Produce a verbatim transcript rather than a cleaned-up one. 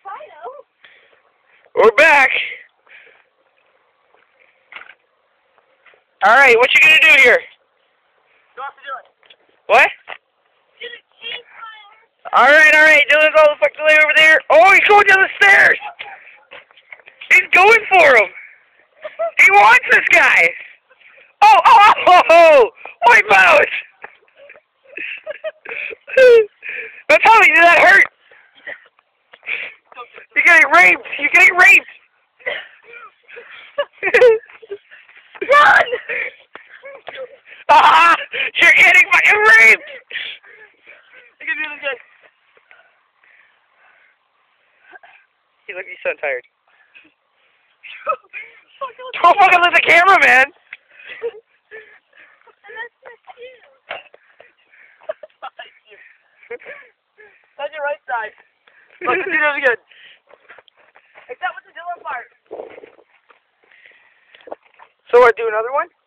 We're back. All right, what you gonna do here? Go off to do it. What? All right, all right. Dylan's all the fucking way over there. Oh, he's going down the stairs. He's going for him. He wants this guy. Oh, oh, oh, oh! Wipe out! Don't tell me, did that hurt? You're getting raped! You're getting raped! Run! Ah! You're getting fucking raped! You can do this again. He look, he's so tired. Don't fucking let the camera, man! That's your right side. Look, let's do this again. Except with the Dylan part. So what, do another one?